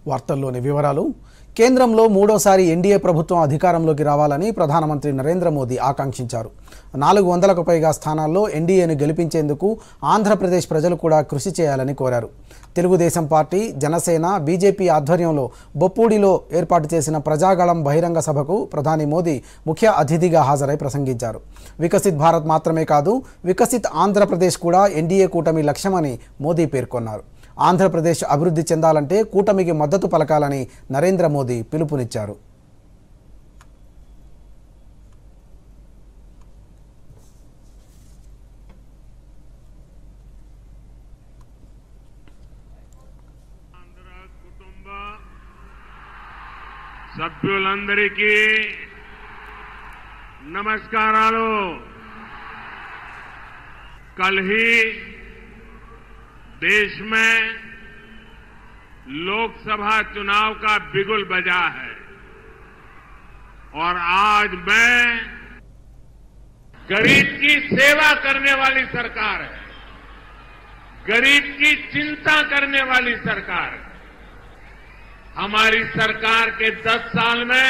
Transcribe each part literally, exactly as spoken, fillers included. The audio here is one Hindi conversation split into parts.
వార్తల్లోని వివరాలు. కేంద్రంలో మూడోసారి ఎన్డీఏ ప్రభుత్వం అధికారంలోకి రావాలని ప్రధానమంత్రి నరేంద్ర మోదీ ఆకాంక్షించారు. నాలుగు వందలకు పైగా స్థానాల్లో ఎన్డీఏను గెలిపించేందుకు ఆంధ్రప్రదేశ్ ప్రజలు కూడా కృషి చేయాలని కోరారు. తెలుగుదేశం పార్టీ, జనసేన, బీజేపీ ఆధ్వర్యంలో బొప్పూడిలో ఏర్పాటు చేసిన ప్రజాగళం బహిరంగ సభకు ప్రధాని మోదీ ముఖ్య అతిథిగా హాజరై ప్రసంగించారు. వికసిత్ భారత్ మాత్రమే కాదు, వికసిత్ ఆంధ్రప్రదేశ్ కూడా ఎన్డీఏ కూటమి లక్ష్యమని మోదీ పేర్కొన్నారు. ఆంధ్రప్రదేశ్ అభివృద్ధి చెందాలంటే కూటమికి మద్దతు పలకాలని నరేంద్ర మోదీ పిలుపునిచ్చారు. సభ్యులందరికీ నమస్కారాలు. कल ही देश में लोकसभा चुनाव का बिगुल बजा है और आज मैं गरीब की सेवा करने वाली सरकार है, गरीब की चिंता करने वाली सरकार है. हमारी सरकार के दस साल में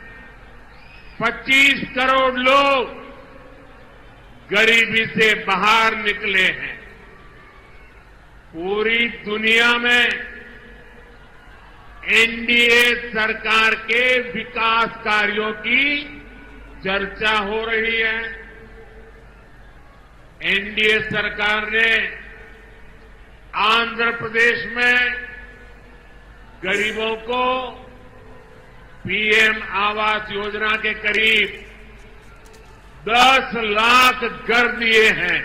पच्चीस करोड़ लोग गरीबी से बाहर निकले हैं. पूरी दुनिया में एनडीए सरकार के विकास कार्यों की चर्चा हो रही है. एनडीए सरकार ने आंध्र प्रदेश में गरीबों को पीएम आवास योजना के करीब दस लाख घर दिए हैं.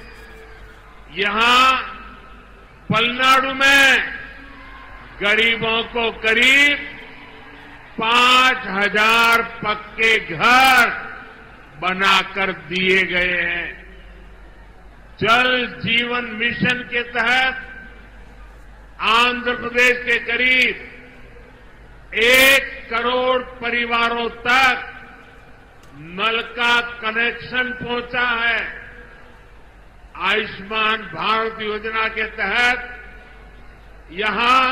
यहां पलनाडु में गरीबों को करीब पांच हजार पक्के घर बनाकर दिए गए हैं. जल जीवन मिशन के तहत आंध्र प्रदेश के करीब एक करोड़ परिवारों तक नल का कनेक्शन पहुंचा है. आयुष्मान भारत योजना के तहत यहां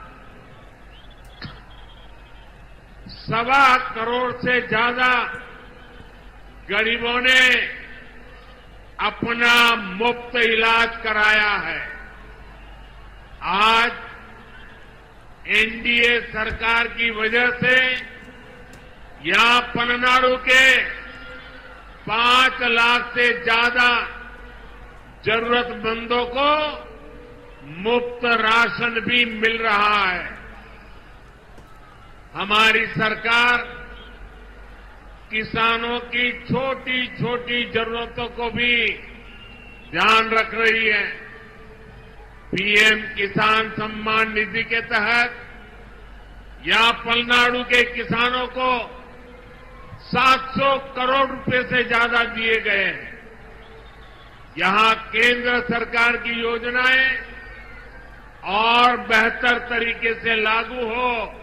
सवा करोड़ से ज्यादा गरीबों ने अपना मुफ्त इलाज कराया है. आज एनडीए सरकार की वजह से यहां पलनाडु के पांच लाख से ज्यादा जरूरतमंदों को मुफ्त राशन भी मिल रहा है. हमारी सरकार किसानों की छोटी छोटी जरूरतों को भी ध्यान रख रही है. पीएम किसान सम्मान निधि के तहत यहां पलनाडु के किसानों को सात सौ करोड़ रुपए से ज्यादा दिए गए हैं. यहां केंद्र सरकार की योजनाएं और बेहतर तरीके से लागू हो,